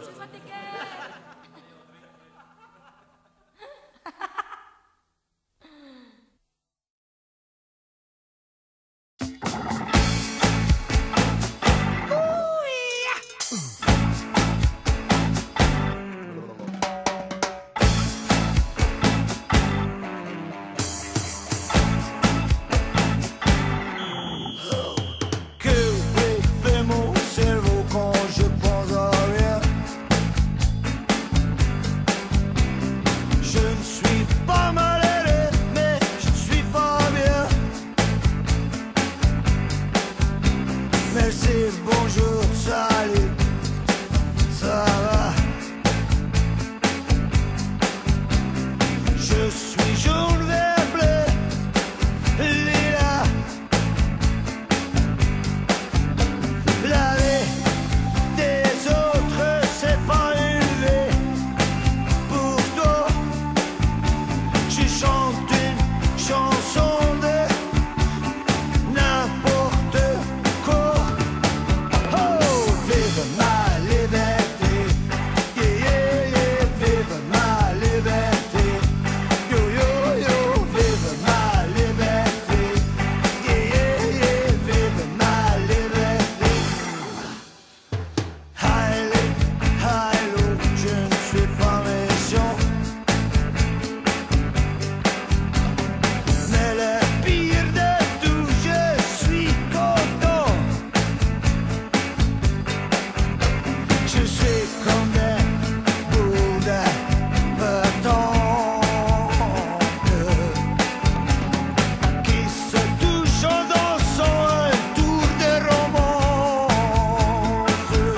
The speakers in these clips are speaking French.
Je suis fatiguée. Merci, bonjour, salut, ça va. Je suis jaune, vert, bleu, lilas. La vie des autres, c'est pas une vie. Pour toi, je chante une chanson de n'importe quoi. Vive ma liberté, yeah, yeah, yeah. Vive ma liberté, yo, yo, yo. Vive ma liberté, yeah, yeah, yeah. Vive ma liberté. Haïlo, haïlo, je ne suis pas méchant, mais le pire de tout, je suis content. Je suis comme des bouddhas battants qui se touchent en dansant un tour de romance.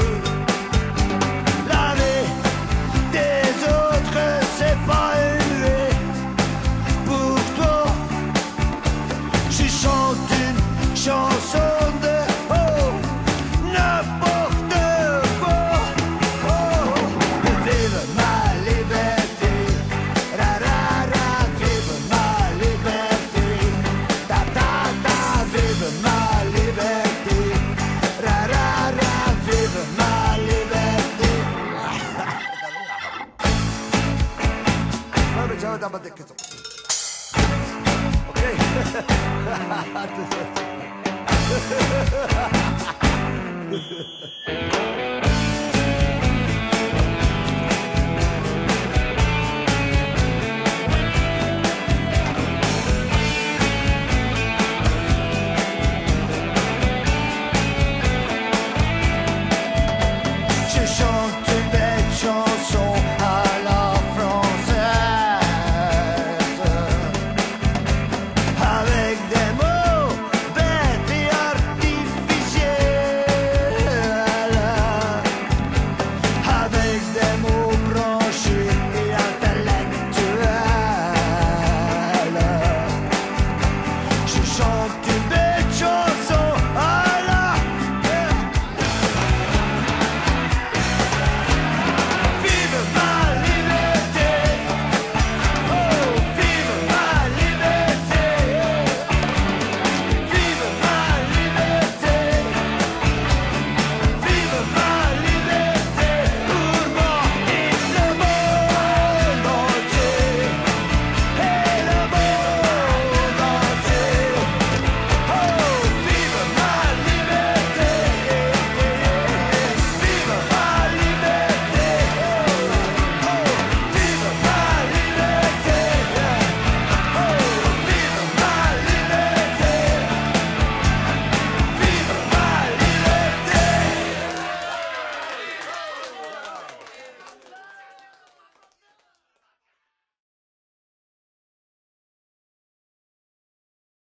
La vie des autres, c'est pas une vie. Pour toi, je chante une chanson de n'importe quoi. Vive ma liberté, ra ra ra. Vive ma liberté, ta ta ta. Vive ma liberté, ra ra ra. Vive ma liberté. Vabbè, ciao da badecchio. Ok.